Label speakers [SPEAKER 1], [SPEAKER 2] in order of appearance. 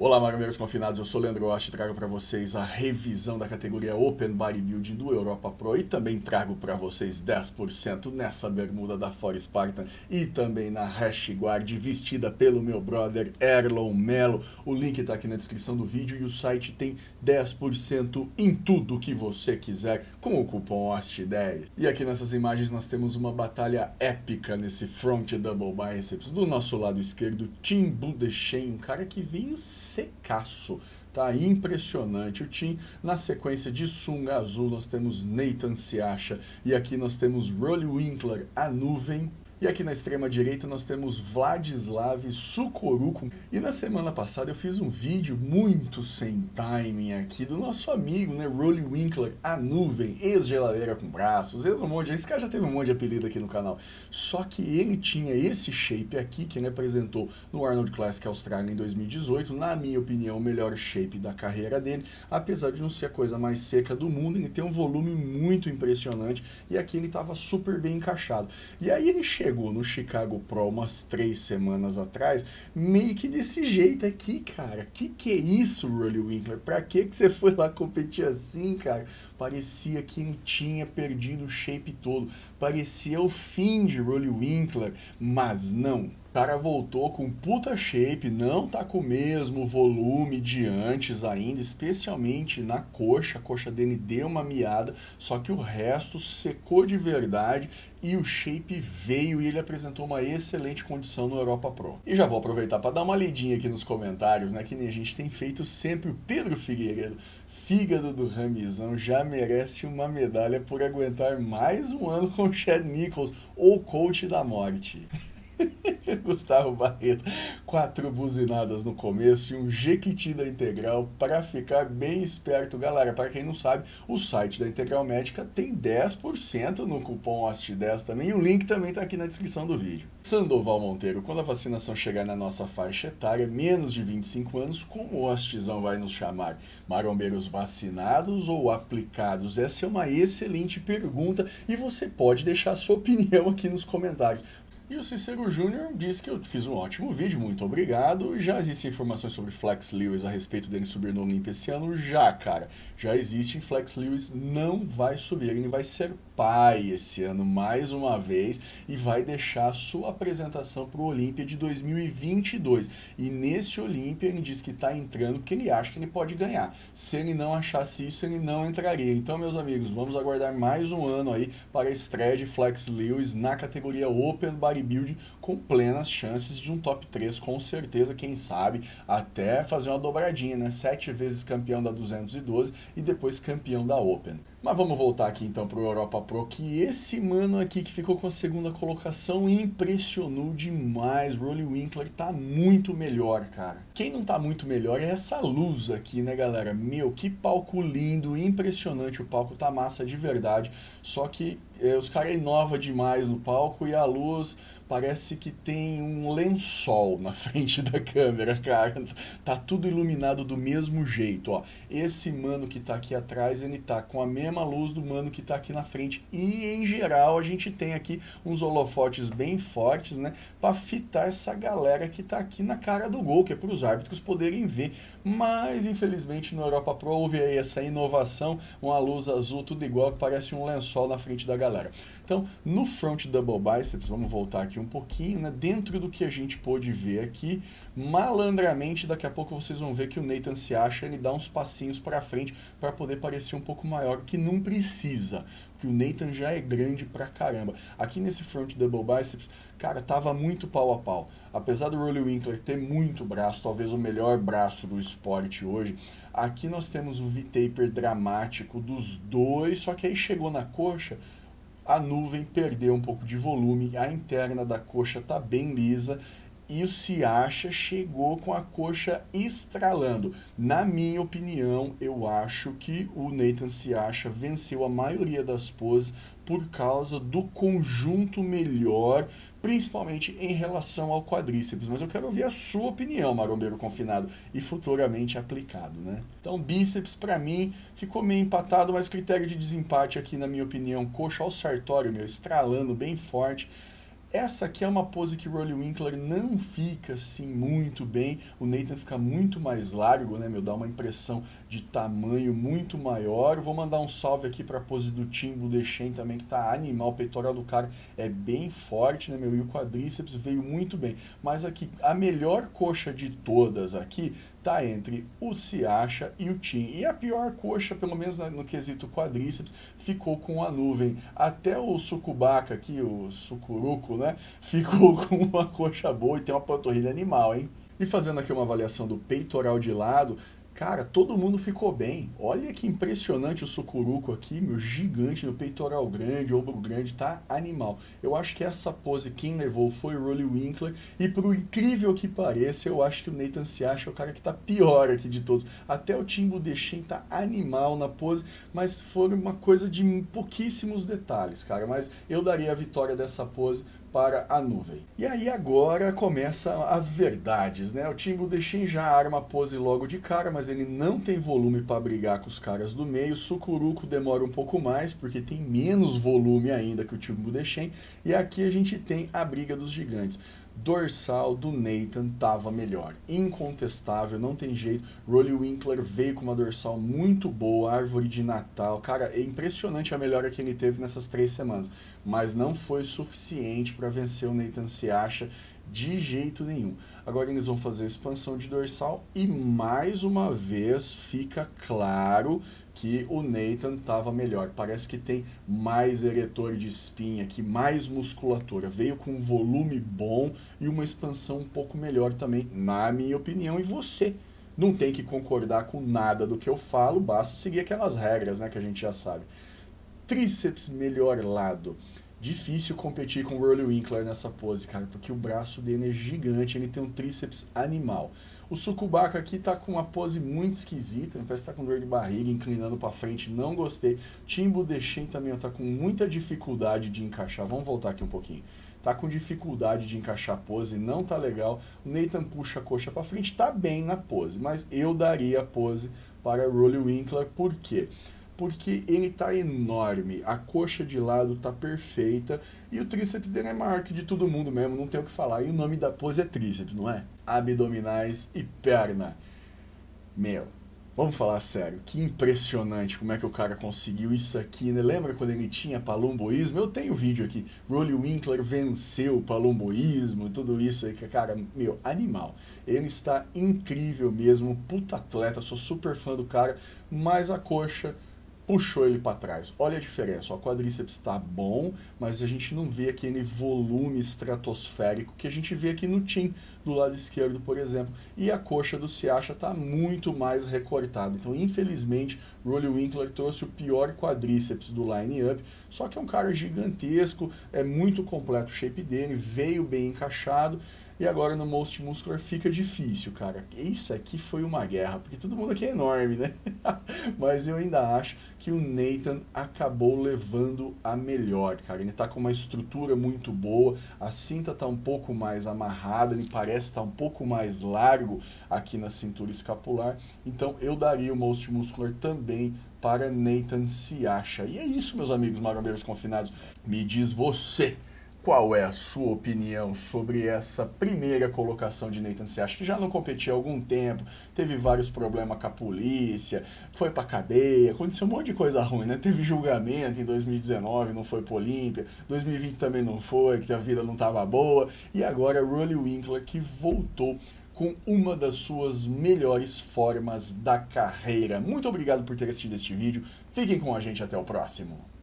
[SPEAKER 1] Olá, marombeiros confinados, eu sou o Leandro Rocha e trago para vocês a revisão da categoria Open Bodybuilding do Europa Pro e também trago para vocês 10% nessa bermuda da For Spartan e também na Rash Guard vestida pelo meu brother Erlon Melo. O link está aqui na descrição do vídeo e o site tem 10% em tudo que você quiser com o cupom OST10. E aqui nessas imagens nós temos uma batalha épica nesse Front Double Biceps. Do nosso lado esquerdo, Tim Budesheim, um cara que veio secaço, tá impressionante. O Tim, na sequência de sunga azul, nós temos Nathan Siacha e aqui nós temos Rolly Winkler, a nuvem. E aqui na extrema direita nós temos Vladislav Sukoruko. E na semana passada eu fiz um vídeo muito sem timing aqui do nosso amigo, né, Rolly Winkler, a nuvem, ex-geladeira com braços, esse cara já teve um monte de apelido aqui no canal. Só que ele tinha esse shape aqui que ele apresentou no Arnold Classic Austrália em 2018, na minha opinião o melhor shape da carreira dele, apesar de não ser a coisa mais seca do mundo, ele tem um volume muito impressionante e aqui ele estava super bem encaixado. E aí ele chegou no Chicago Pro umas 3 semanas atrás, meio que desse jeito aqui, cara. Que é isso, Rolly Winkler? Pra que você foi lá competir assim, cara? Parecia que ele tinha perdido o shape todo. Parecia o fim de Rolly Winkler, mas não. O cara voltou com puta shape, não tá com o mesmo volume de antes ainda, especialmente na coxa. A coxa dele deu uma miada, só que o resto secou de verdade e o shape veio e ele apresentou uma excelente condição no Europa Pro. E já vou aproveitar para dar uma lidinha aqui nos comentários, né, que nem a gente tem feito sempre. O Pedro Figueiredo, fígado do Ramizão, já merece uma medalha por aguentar mais um ano com o Chad Nichols, ou coach da morte. Gustavo Barreto, 4 buzinadas no começo e um jequiti da Integral para ficar bem esperto. Galera, para quem não sabe, o site da Integral Médica tem 10% no cupom OST10 também, e o link também está aqui na descrição do vídeo. Sandoval Monteiro, quando a vacinação chegar na nossa faixa etária, menos de 25 anos, como o OSTzão vai nos chamar? Marombeiros vacinados ou aplicados? Essa é uma excelente pergunta e você pode deixar a sua opinião aqui nos comentários. E o Cícero Júnior disse que eu fiz um ótimo vídeo, muito obrigado. Já existem informações sobre Flex Lewis a respeito dele subir no Olympia esse ano? Já, cara. Já existe. Flex Lewis não vai subir, ele vai ser pai esse ano mais uma vez e vai deixar a sua apresentação para o Olympia de 2022. E nesse Olympia ele diz que está entrando porque ele acha que ele pode ganhar. Se ele não achasse isso, ele não entraria. Então, meus amigos, vamos aguardar mais um ano aí para a estreia de Flex Lewis na categoria Open Bodybuilding, com plenas chances de um top 3, com certeza, quem sabe, até fazer uma dobradinha, né? 7 vezes campeão da 212 e depois campeão da Open. Mas vamos voltar aqui então para o Europa Pro, que esse mano aqui que ficou com a segunda colocação impressionou demais. Rolly Winkler tá muito melhor, cara. Quem não tá muito melhor é essa luz aqui, né, galera? Meu, que palco lindo, impressionante. O palco tá massa de verdade, só que os caras inovam demais no palco e a luz parece que tem um lençol na frente da câmera, cara. Tá tudo iluminado do mesmo jeito, ó. Esse mano que tá aqui atrás, ele tá com a mesma luz do mano que tá aqui na frente. E, em geral, a gente tem aqui uns holofotes bem fortes, né? Pra fitar essa galera que tá aqui na cara do gol, que é pros árbitros poderem ver. Mas, infelizmente, no Europa Pro houve aí essa inovação, uma luz azul, tudo igual, que parece um lençol na frente da galera. Então, no Front Double Biceps, vamos voltar aqui um pouquinho, né? Dentro do que a gente pôde ver aqui, malandramente, daqui a pouco vocês vão ver que o Nathan Siacha, ele dá uns passinhos para frente para poder parecer um pouco maior, que não precisa, porque o Nathan já é grande pra caramba. Aqui nesse Front Double Biceps, cara, tava muito pau a pau. Apesar do Rolly Winkler ter muito braço, talvez o melhor braço do esporte hoje, aqui nós temos o V-taper dramático dos dois, só que aí chegou na coxa, a nuvem perdeu um pouco de volume, a interna da coxa tá bem lisa e o Siacha chegou com a coxa estralando. Na minha opinião, eu acho que o Nathan Siacha venceu a maioria das poses por causa do conjunto melhor, principalmente em relação ao quadríceps. Mas eu quero ouvir a sua opinião, marombeiro confinado, e futuramente aplicado, né? Então, bíceps, pra mim, ficou meio empatado, mas critério de desempate aqui, na minha opinião, coxa ao sartório, meu, estralando bem forte. Essa aqui é uma pose que o Roelly Winkler não fica assim muito bem, o Nathan fica muito mais largo, né, meu, dá uma impressão de tamanho muito maior. Vou mandar um salve aqui para a pose do Tim Boudechene também, que tá animal, o peitoral do cara é bem forte, né, meu, e o quadríceps veio muito bem. Mas aqui, a melhor coxa de todas aqui tá entre o Siacha e o Tim. E a pior coxa, pelo menos no quesito quadríceps, ficou com a nuvem. Até o Sucubacca aqui, o Sucuruco, né, ficou com uma coxa boa e tem uma panturrilha animal, hein? E fazendo aqui uma avaliação do peitoral de lado, cara, todo mundo ficou bem. Olha que impressionante o Sucuruco aqui, meu, gigante, no peitoral grande, ombro grande, tá animal. Eu acho que essa pose quem levou foi o Roelly Winkler, e por incrível que pareça, eu acho que o Nathan Siacha é o cara que tá pior aqui de todos. Até o Tim Boudechene tá animal na pose, mas foi uma coisa de pouquíssimos detalhes, cara. Mas eu daria a vitória dessa pose para a nuvem. E aí agora começam as verdades, né? O Tim Boudechene já arma a pose logo de cara, mas ele não tem volume para brigar com os caras do meio. O Sucuruco demora um pouco mais, porque tem menos volume ainda que o Tim Boudechene. E aqui a gente tem a briga dos gigantes. Dorsal do Nathan tava melhor, incontestável, não tem jeito. Roelly Winkler veio com uma dorsal muito boa, árvore de Natal, cara, é impressionante a melhora que ele teve nessas 3 semanas, mas não foi suficiente para vencer o Nathan Siacha de jeito nenhum. Agora eles vão fazer a expansão de dorsal e mais uma vez fica claro que o Nathan estava melhor. Parece que tem mais eretor de espinha aqui, mais musculatura. Veio com um volume bom e uma expansão um pouco melhor também, na minha opinião. E você não tem que concordar com nada do que eu falo, basta seguir aquelas regras, né, que a gente já sabe. Tríceps melhor lado. Difícil competir com o Roelly Winkler nessa pose, cara, porque o braço dele é gigante, ele tem um tríceps animal. O Sucubacca aqui tá com uma pose muito esquisita, parece que tá com dor de barriga, inclinando para frente, não gostei. Tim Boudechene também tá com muita dificuldade de encaixar, vamos voltar aqui um pouquinho. Tá com dificuldade de encaixar a pose, não tá legal. O Nathan puxa a coxa para frente, tá bem na pose, mas eu daria a pose para o Roelly Winkler, por quê? Porque ele tá enorme, a coxa de lado tá perfeita e o tríceps dele é maior que de todo mundo mesmo, não tem o que falar. E o nome da pose é tríceps, não é? Abdominais e perna. Meu, vamos falar sério, que impressionante como é que o cara conseguiu isso aqui, né? Lembra quando ele tinha palumboísmo? Eu tenho vídeo aqui, Roelly Winkler venceu o palumboísmo, tudo isso aí, que cara, meu, animal. Ele está incrível mesmo, puta atleta, sou super fã do cara, mas a coxa puxou ele para trás. Olha a diferença, o quadríceps está bom, mas a gente não vê aquele volume estratosférico que a gente vê aqui no Tim, do lado esquerdo, por exemplo. E a coxa do Siacha está muito mais recortada. Então, infelizmente, Roelly Winkler trouxe o pior quadríceps do line-up, só que é um cara gigantesco, é muito completo o shape dele, veio bem encaixado. E agora no Most Muscular fica difícil, cara. Isso aqui foi uma guerra, porque todo mundo aqui é enorme, né? Mas eu ainda acho que o Nathan acabou levando a melhor, cara. Ele tá com uma estrutura muito boa, a cinta tá um pouco mais amarrada, ele parece estar um pouco mais largo aqui na cintura escapular. Então eu daria o Most Muscular também para Nathan Siacha. E é isso, meus amigos marombeiros confinados. Me diz você, qual é a sua opinião sobre essa primeira colocação de Nathan Siacha, que já não competia há algum tempo, teve vários problemas com a polícia, foi pra cadeia, aconteceu um monte de coisa ruim, né? Teve julgamento em 2019, não foi pro Olímpia, 2020 também não foi, que a vida não tava boa, e agora Roelly Winkler que voltou com uma das suas melhores formas da carreira. Muito obrigado por ter assistido este vídeo, fiquem com a gente até o próximo.